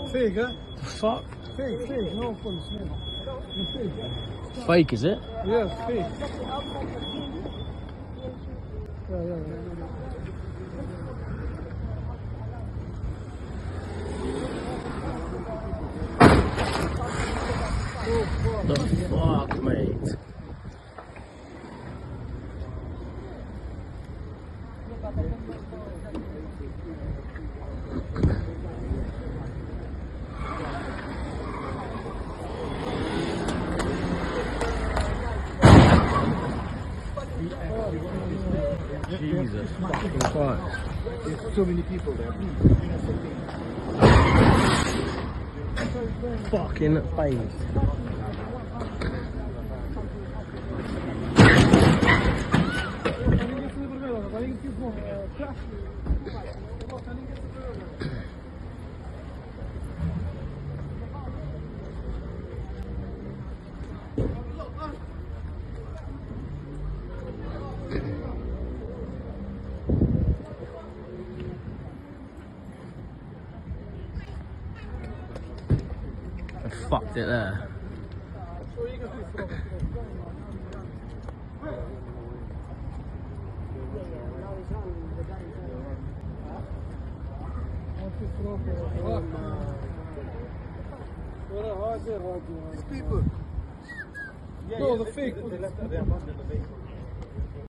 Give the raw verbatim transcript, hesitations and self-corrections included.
Fake, huh? The fuck? Fake, fake, no police, no. Fake. Fake, is it? Yes, fake. Yeah, yeah, yeah. The fuck, mate? Jesus fucking Christ. There's so many people there. Fucking face. I fucked it there. These people. No, the fake.